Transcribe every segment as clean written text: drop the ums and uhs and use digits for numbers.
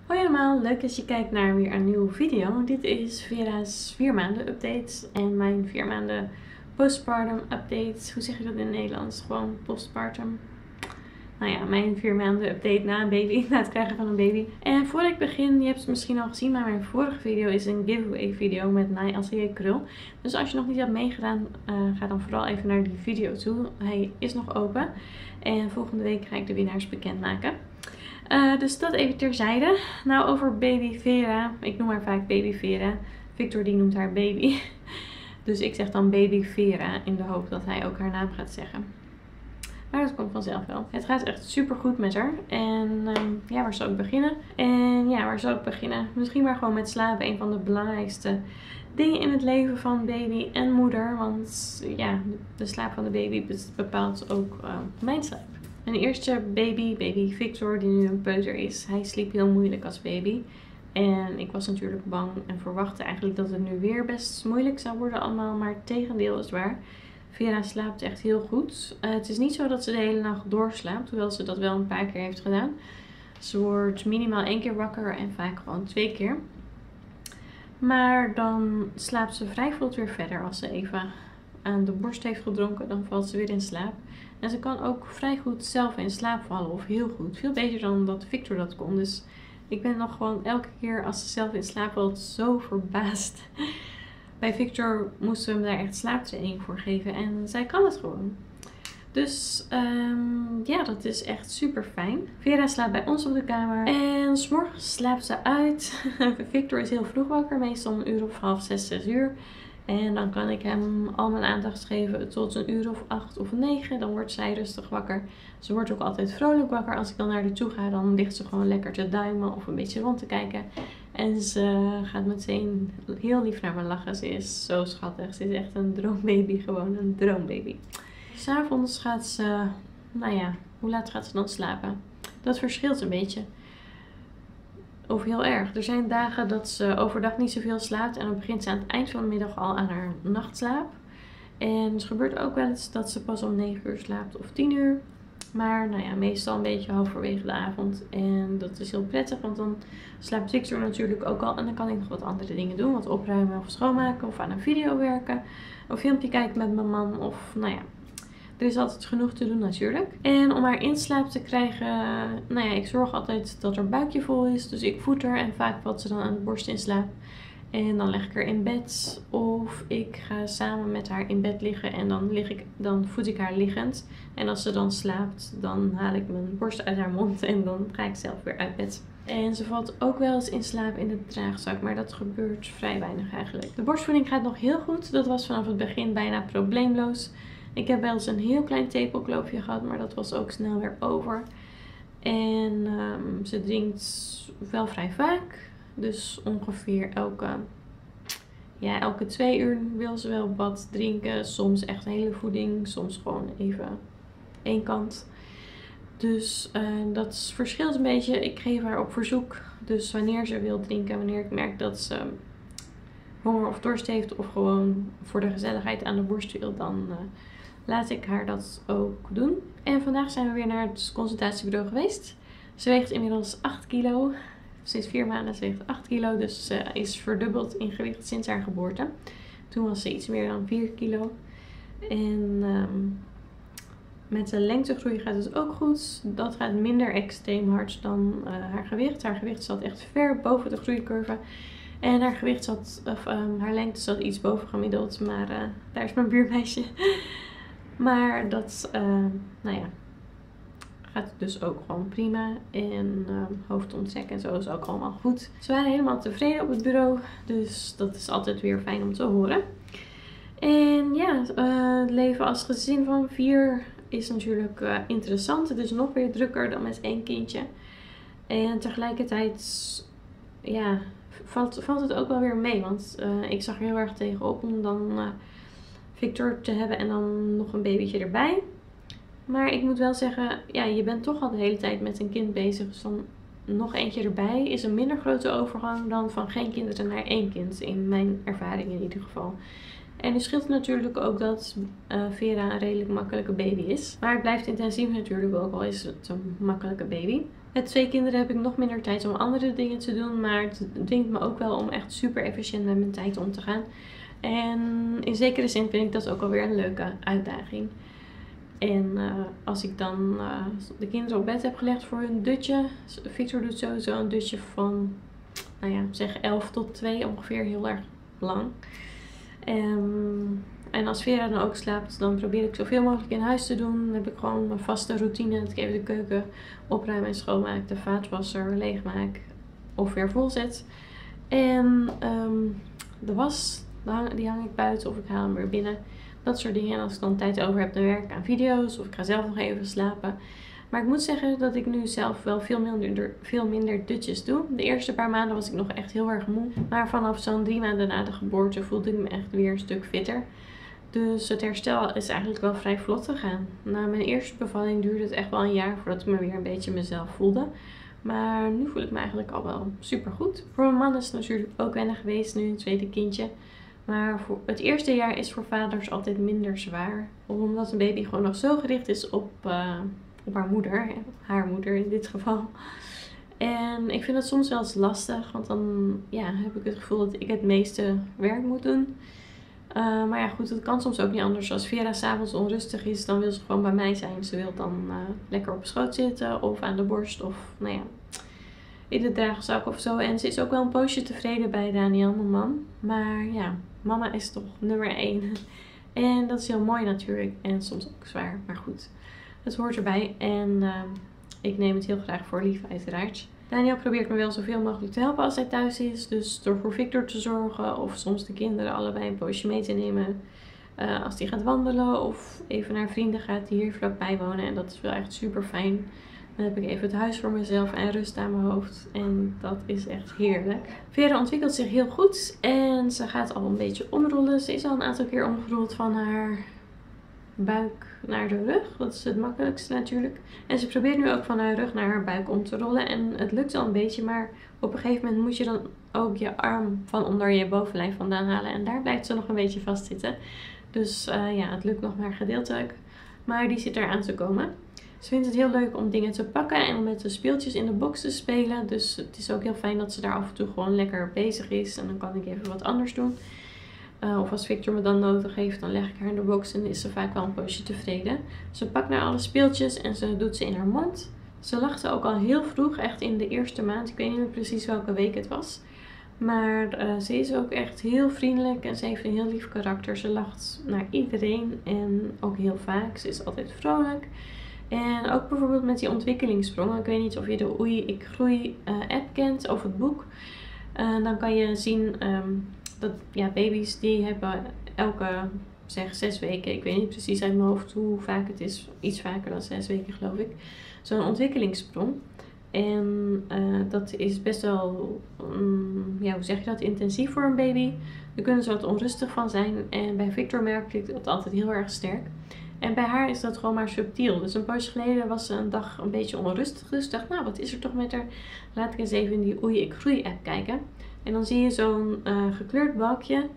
Hoi allemaal, leuk dat je kijkt naar weer een nieuwe video. Dit is Vera's 4 maanden update en mijn 4 maanden postpartum update. Hoe zeg je dat in het Nederlands? Gewoon postpartum. Nou ja, mijn 4 maanden update na een baby, na het krijgen van een baby. En voordat ik begin, je hebt het misschien al gezien, maar mijn vorige video is een giveaway video met Nai Atelier Krul. Dus als je nog niet hebt meegedaan, ga dan vooral even naar die video toe. Hij is nog open en volgende week ga ik de winnaars bekendmaken. Dus dat even terzijde. Nou, over baby Vera. Ik noem haar vaak baby Vera. Victor die noemt haar baby. Dus ik zeg dan baby Vera in de hoop dat hij ook haar naam gaat zeggen. Maar dat komt vanzelf wel. Het gaat echt super goed met haar. En ja, waar zal ik beginnen? Misschien maar gewoon met slapen. Een van de belangrijkste dingen in het leven van baby en moeder. Want ja, de slaap van de baby bepaalt ook mijn slaap. Mijn eerste baby Victor, die nu een peuter is, hij sliep heel moeilijk als baby. En ik was natuurlijk bang en verwachtte eigenlijk dat het nu weer best moeilijk zou worden allemaal. Maar het tegendeel is waar. Vera slaapt echt heel goed. Het is niet zo dat ze de hele nacht doorslaapt, hoewel ze dat wel een paar keer heeft gedaan. Ze wordt minimaal 1 keer wakker en vaak gewoon 2 keer. Maar dan slaapt ze vrij vlot weer verder. Als ze even aan de borst heeft gedronken, dan valt ze weer in slaap. En ze kan ook vrij goed zelf in slaap vallen, of heel goed. Veel beter dan dat Victor dat kon. Dus ik ben nog gewoon elke keer als ze zelf in slaap valt zo verbaasd. Bij Victor moesten we hem daar echt slaaptraining voor geven en zij kan het gewoon. Dus ja, dat is echt super fijn. Vera slaapt bij ons op de kamer en 's morgens slaapt ze uit. Victor is heel vroeg wakker, meestal een uur of half 6, 6 uur. En dan kan ik hem al mijn aandacht geven tot een uur of 8 of 9. Dan wordt zij rustig wakker. Ze wordt ook altijd vrolijk wakker. Als ik dan naar haar toe ga, dan ligt ze gewoon lekker te duimen of een beetje rond te kijken. En ze gaat meteen heel lief naar me lachen. Ze is zo schattig. Ze is echt een droombaby, gewoon een droombaby. 'S Avonds gaat ze, nou ja, hoe laat gaat ze dan slapen? Dat verschilt een beetje. Of heel erg. Er zijn dagen dat ze overdag niet zoveel slaapt. En dan begint ze aan het eind van de middag al aan haar nachtslaap. En het gebeurt ook wel eens dat ze pas om 9 uur slaapt of 10 uur. Maar nou ja, meestal een beetje halverwege de avond. En dat is heel prettig, want dan slaapt Victor natuurlijk ook al. En dan kan ik nog wat andere dingen doen. Wat opruimen of schoonmaken of aan een video werken. Een filmpje kijken met mijn man of nou ja. Er is altijd genoeg te doen natuurlijk. En om haar in slaap te krijgen, nou ja, ik zorg altijd dat haar buikje vol is. Dus ik voed haar en vaak valt ze dan aan de borst in slaap. En dan leg ik haar in bed of ik ga samen met haar in bed liggen en dan voed ik haar liggend. En als ze dan slaapt, dan haal ik mijn borst uit haar mond en dan ga ik zelf weer uit bed. En ze valt ook wel eens in slaap in de draagzak, maar dat gebeurt vrij weinig eigenlijk. De borstvoeding gaat nog heel goed. Dat was vanaf het begin bijna probleemloos. Ik heb wel eens een heel klein tepelkloofje gehad, maar dat was ook snel weer over. En ze drinkt wel vrij vaak. Dus ongeveer elke 2 uur wil ze wel wat drinken. Soms echt hele voeding, soms gewoon even 1 kant. Dus dat verschilt een beetje. Ik geef haar op verzoek. Dus wanneer ze wil drinken, wanneer ik merk dat ze honger of dorst heeft of gewoon voor de gezelligheid aan de borst wil, dan laat ik haar dat ook doen. En vandaag zijn we weer naar het consultatiebureau geweest. Ze weegt inmiddels 8 kilo. Sinds 4 maanden ze weegt 8 kilo. Dus ze is verdubbeld in gewicht sinds haar geboorte. Toen was ze iets meer dan 4 kilo. En met de lengtegroei gaat het ook goed. Dat gaat minder extreem hard dan haar gewicht. Haar gewicht zat echt ver boven de groeicurve. En haar lengte zat iets boven gemiddeld. Maar daar is mijn buurmeisje. Maar dat, nou ja, gaat dus ook gewoon prima. En hoofdontsek en zo is ook allemaal goed. Ze waren helemaal tevreden op het bureau. Dus dat is altijd weer fijn om te horen. En ja, het leven als gezin van 4 is natuurlijk interessant. Het is nog weer drukker dan met 1 kindje. En tegelijkertijd, ja, valt het ook wel weer mee. Want ik zag er heel erg tegenop om dan Victor te hebben en dan nog een babytje erbij. Maar ik moet wel zeggen, ja, je bent toch al de hele tijd met een kind bezig. Dus dan nog eentje erbij is een minder grote overgang dan van geen kinderen naar 1 kind. In mijn ervaring in ieder geval. En het scheelt natuurlijk ook dat Vera een redelijk makkelijke baby is. Maar het blijft intensief natuurlijk ook, al is het een makkelijke baby. Met 2 kinderen heb ik nog minder tijd om andere dingen te doen. Maar het dwingt me ook wel om echt super efficiënt met mijn tijd om te gaan. En in zekere zin vind ik dat ook alweer een leuke uitdaging. En als ik dan de kinderen op bed heb gelegd voor hun dutje. Victor doet sowieso een dutje van, nou ja, zeg 11 tot 2 ongeveer, heel erg lang. En als Vera dan ook slaapt, dan probeer ik zoveel mogelijk in huis te doen. Dan heb ik gewoon mijn vaste routine. Dat ik even de keuken opruim en schoonmaak, de vaatwasser leegmaak of weer volzet. En de was, die hang ik buiten of ik haal hem weer binnen. Dat soort dingen. En als ik dan tijd over heb, dan werk ik aan video's of ik ga zelf nog even slapen. Maar ik moet zeggen dat ik nu zelf wel veel minder dutjes doe. De eerste paar maanden was ik nog echt heel erg moe. Maar vanaf zo'n 3 maanden na de geboorte voelde ik me echt weer een stuk fitter. Dus het herstel is eigenlijk wel vrij vlot gegaan. Na mijn eerste bevalling duurde het echt wel een jaar voordat ik me weer een beetje mezelf voelde. Maar nu voel ik me eigenlijk al wel super goed. Voor mijn man is het natuurlijk ook wennen geweest, nu een tweede kindje. Maar voor het eerste jaar is voor vaders altijd minder zwaar. Omdat een baby gewoon nog zo gericht is op haar moeder. Haar moeder in dit geval. En ik vind het soms wel eens lastig. Want dan heb ik het gevoel dat ik het meeste werk moet doen. Maar ja goed, het kan soms ook niet anders. Als Vera 's avonds onrustig is, dan wil ze gewoon bij mij zijn. Ze wil dan lekker op schoot zitten of aan de borst of nou ja, in de draagzak of zo. En ze is ook wel een poosje tevreden bij Daniel, mijn man. Maar ja, mama is toch nummer 1. En dat is heel mooi natuurlijk. En soms ook zwaar, maar goed. Het hoort erbij. En ik neem het heel graag voor lief uiteraard. Daniel probeert me wel zoveel mogelijk te helpen als hij thuis is. Dus door voor Victor te zorgen of soms de kinderen allebei een poosje mee te nemen. Als hij gaat wandelen of even naar vrienden gaat die hier vlakbij wonen. En dat is wel echt super fijn. Dan heb ik even het huis voor mezelf en rust aan mijn hoofd. En dat is echt heerlijk. Vera ontwikkelt zich heel goed. En ze gaat al een beetje omrollen. Ze is al een aantal keer omgerold van haar buik naar de rug. Dat is het makkelijkste natuurlijk. En ze probeert nu ook van haar rug naar haar buik om te rollen. En het lukt al een beetje. Maar op een gegeven moment moet je dan ook je arm van onder je bovenlijf vandaan halen. En daar blijft ze nog een beetje vastzitten. Dus het lukt nog maar gedeeltelijk. Maar die zit eraan te komen. Ze vindt het heel leuk om dingen te pakken en om met de speeltjes in de box te spelen. Dus het is ook heel fijn dat ze daar af en toe gewoon lekker bezig is. En dan kan ik even wat anders doen. Of als Victor me dan nodig heeft, dan leg ik haar in de box en is ze vaak wel een poosje tevreden. Ze pakt naar alle speeltjes en ze doet ze in haar mond. Ze lachte ook al heel vroeg, echt in de eerste maand. Ik weet niet meer precies welke week het was. Maar ze is ook echt heel vriendelijk en ze heeft een heel lief karakter. Ze lacht naar iedereen en ook heel vaak. Ze is altijd vrolijk. En ook bijvoorbeeld met die ontwikkelingsprongen. Ik weet niet of je de Oei Ik Groei app kent of het boek. Dan kan je zien dat baby's die hebben elke 6 weken, ik weet niet precies uit mijn hoofd hoe vaak het is, iets vaker dan 6 weken geloof ik, zo'n ontwikkelingssprong. En dat is best wel, hoe zeg je dat, intensief voor een baby. Daar kunnen ze wat onrustig van zijn. En bij Victor merkte ik dat altijd heel erg sterk. En bij haar is dat gewoon maar subtiel. Dus een poosje geleden was ze een dag een beetje onrustig. Dus ik dacht, nou wat is er toch met haar? Laat ik eens even in die Oei Ik Groei app kijken. En dan zie je zo'n gekleurd balkje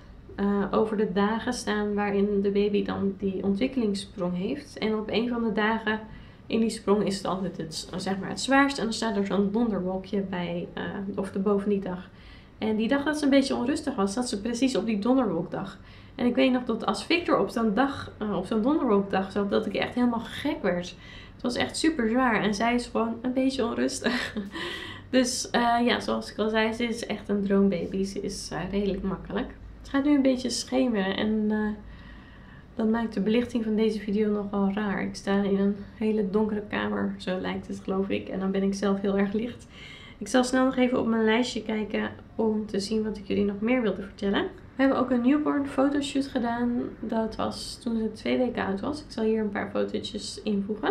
over de dagen staan waarin de baby dan die ontwikkelingssprong heeft. En op een van de dagen in die sprong is het altijd het zwaarst. En dan staat er zo'n donderwolkje bij, of boven die dag. En die dag dat ze een beetje onrustig was, zat ze precies op die donderwolkdag. En ik weet nog dat als Victor op zo'n dag, op zo'n donderwolkdag zat, dat ik echt helemaal gek werd. Het was echt super zwaar en zij is gewoon een beetje onrustig. Dus zoals ik al zei, ze is echt een droombaby. Ze is redelijk makkelijk. Het gaat nu een beetje schemeren en dat maakt de belichting van deze video nogal raar. Ik sta in een hele donkere kamer, zo lijkt het geloof ik. En dan ben ik zelf heel erg licht. Ik zal snel nog even op mijn lijstje kijken om te zien wat ik jullie nog meer wilde vertellen. We hebben ook een newborn fotoshoot gedaan. Dat was toen ze 2 weken oud was. Ik zal hier een paar fotootjes invoegen.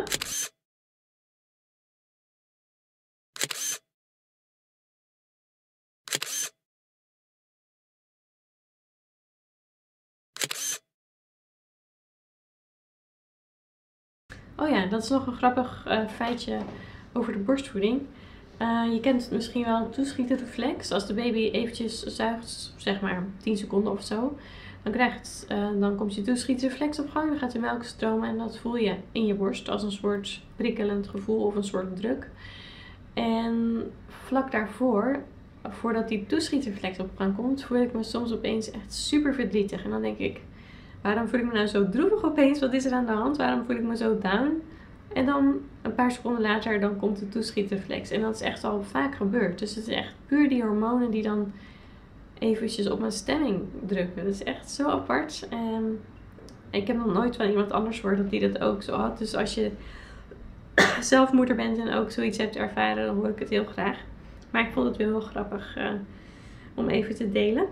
Oh ja, dat is nog een grappig feitje over de borstvoeding. Je kent het misschien wel, een toeschietreflex. Als de baby eventjes zuigt, zeg maar 10 seconden of zo, dan komt je toeschietreflex op gang. Dan gaat de melk stromen en dat voel je in je borst als een soort prikkelend gevoel of een soort druk. En vlak daarvoor, voordat die toeschietreflex op gang komt, voel ik me soms opeens echt super verdrietig. En dan denk ik, waarom voel ik me nou zo droevig opeens? Wat is er aan de hand? Waarom voel ik me zo down? En dan een paar seconden later, dan komt de toeschietreflex. En dat is echt al vaak gebeurd. Dus het is echt puur die hormonen die dan eventjes op mijn stemming drukken. Dat is echt zo apart. En ik heb nog nooit van iemand anders gehoord dat die dat ook zo had. Dus als je zelf moeder bent en ook zoiets hebt ervaren, dan hoor ik het heel graag. Maar ik vond het wel heel grappig om even te delen.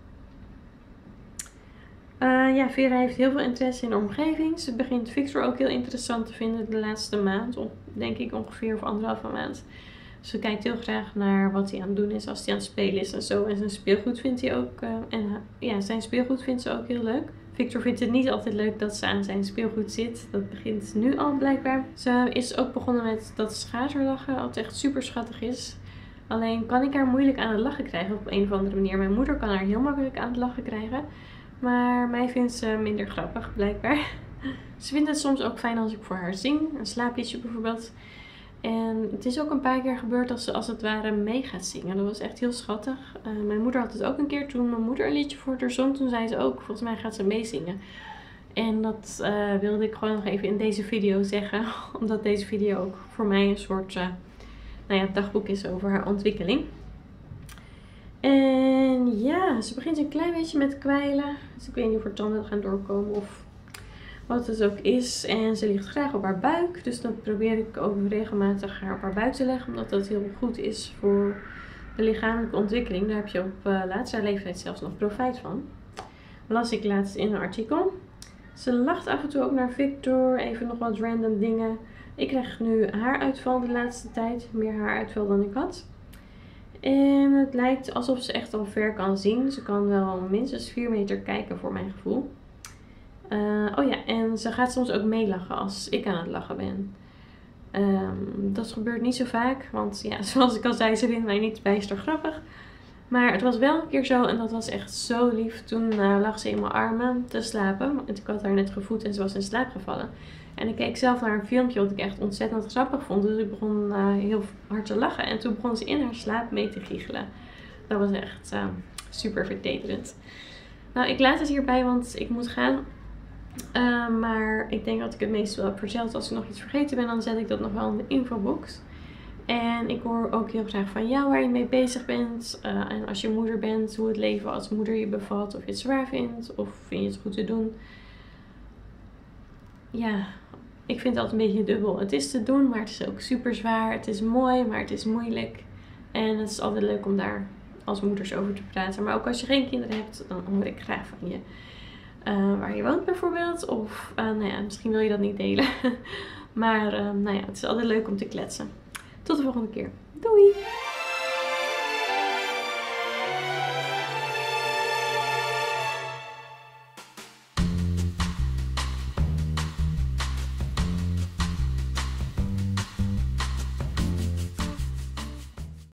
Ja, Vera heeft heel veel interesse in de omgeving. Ze begint Victor ook heel interessant te vinden de laatste maand. Denk ik ongeveer of 1,5 maand. Ze kijkt heel graag naar wat hij aan het doen is als hij aan het spelen is en zo. En zijn speelgoed vindt hij ook. Zijn speelgoed vindt ze ook heel leuk. Victor vindt het niet altijd leuk dat ze aan zijn speelgoed zit. Dat begint nu al blijkbaar. Ze is ook begonnen met dat schaterlachen. Wat echt super schattig is. Alleen kan ik haar moeilijk aan het lachen krijgen op een of andere manier. Mijn moeder kan haar heel makkelijk aan het lachen krijgen. Maar mij vindt ze minder grappig blijkbaar. Ze vindt het soms ook fijn als ik voor haar zing. Een slaapliedje bijvoorbeeld. En het is ook een paar keer gebeurd dat ze als het ware mee gaat zingen. Dat was echt heel schattig. Mijn moeder had het ook een keer toen mijn moeder een liedje voor haar zong. Toen zei ze ook, volgens mij gaat ze meezingen. En dat wilde ik gewoon nog even in deze video zeggen. Omdat deze video ook voor mij een soort dagboek is over haar ontwikkeling. En ja, ze begint een klein beetje met kwijlen. Dus ik weet niet of haar tanden gaan doorkomen of wat het ook is. En ze ligt graag op haar buik. Dus dan probeer ik ook regelmatig haar op haar buik te leggen. Omdat dat heel goed is voor de lichamelijke ontwikkeling. Daar heb je op latere leeftijd zelfs nog profijt van. Las ik laatst in een artikel. Ze lacht af en toe ook naar Victor. Even nog wat random dingen. Ik krijg nu haaruitval de laatste tijd. Meer haaruitval dan ik had. En het lijkt alsof ze echt al ver kan zien. Ze kan wel minstens 4 meter kijken voor mijn gevoel. En ze gaat soms ook meelachen als ik aan het lachen ben. Dat gebeurt niet zo vaak, want ja, zoals ik al zei, ze vindt mij niet bijster grappig. Maar het was wel een keer zo en dat was echt zo lief. Toen lag ze in mijn armen te slapen. Ik had haar net gevoed en ze was in slaap gevallen. En ik keek zelf naar een filmpje wat ik echt ontzettend grappig vond. Dus ik begon heel hard te lachen. En toen begon ze in haar slaap mee te giechelen. Dat was echt super vertederend. Nou, ik laat het hierbij, want ik moet gaan. Maar ik denk dat ik het meest wel heb verteld. Als ik nog iets vergeten ben, dan zet ik dat nog wel in de infobox. En ik hoor ook heel graag van jou waar je mee bezig bent. En als je moeder bent, hoe het leven als moeder je bevalt. Of je het zwaar vindt, of vind je het goed te doen. Ja, ik vind het altijd een beetje dubbel. Het is te doen, maar het is ook super zwaar. Het is mooi, maar het is moeilijk. En het is altijd leuk om daar als moeders over te praten. Maar ook als je geen kinderen hebt, dan hoor ik graag van je. Waar je woont bijvoorbeeld. Of misschien wil je dat niet delen. Maar het is altijd leuk om te kletsen. Tot de volgende keer. Doei!